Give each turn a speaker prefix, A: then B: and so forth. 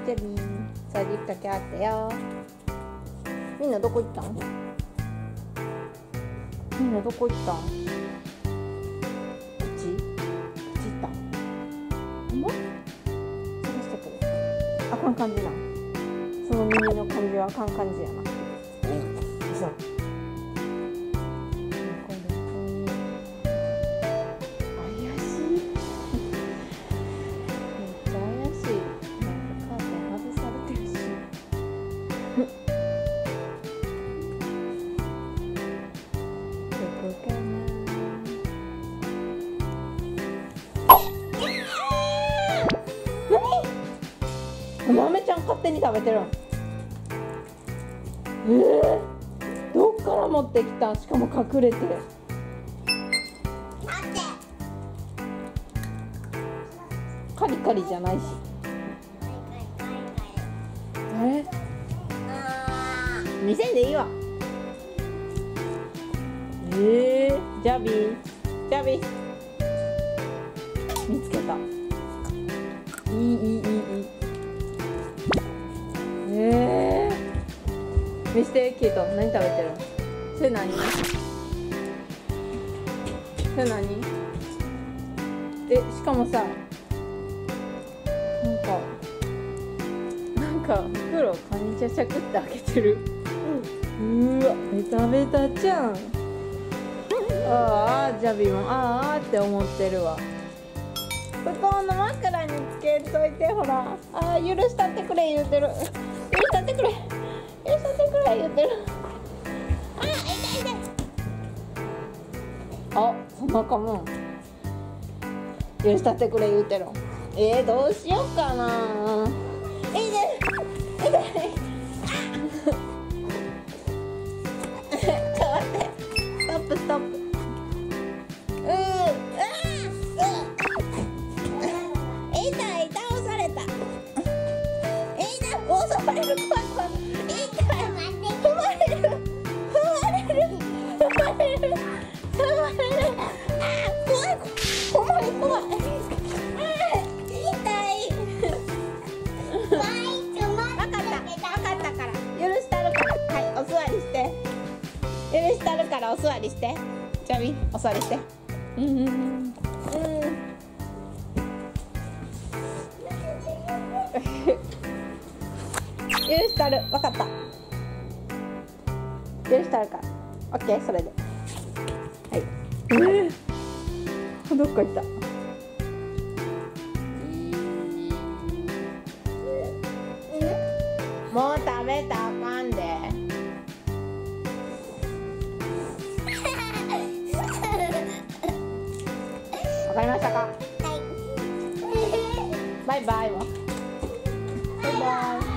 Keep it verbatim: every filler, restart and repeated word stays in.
A: ジェビー、掃除機かけあってよ。みんなどこ行ったん？みんなどこ行ったん？こっち？こっち行った？ほんま？探してくる。あかん感じな。その耳の感じはあかん感じやな。うん。そう。豆ちゃん勝手に食べてるん。えー、どっから持ってきたん？しかも隠れて。カリカリじゃないし。え？見せんでいいわ。えー、ジャビー、ジャビー。見つけた。いいいいいいいい。えー、見せて、キート、何食べてる？それ何？それ何？え、しかもさ、なんかなんか袋カニチャチャクって開けてる。うん、うわ、ベタベタじゃん。ああ、ジャビもああって思ってるわ。布団の枕につけといて、ほら。ああ、許したってくれ言うてる。許したってくれ。許したってくれ言うてる。ああ、痛い痛い。あ、その子も許したってくれ言うてる。えー、どうしようかな。痛い痛い。ちょっと待って。ストップストップ。うー、うー、痛い、倒された。痛い、襲われる、怖い怖い。痛い、踏まれる、踏まれる、踏まれる、踏まれる。あー、怖い、怖い、怖い。あー、痛い。わかった、わかったから、許したるから、はい、お座りして。許したるからお座りして。ジャビ、お座りして。うんうんうん。許したる、わかった。許したるから。オッケー、それで。はい。えー、どっか行った。もう食べたらあかんで。わかりましたか？はい。バイバイは。バイバイ。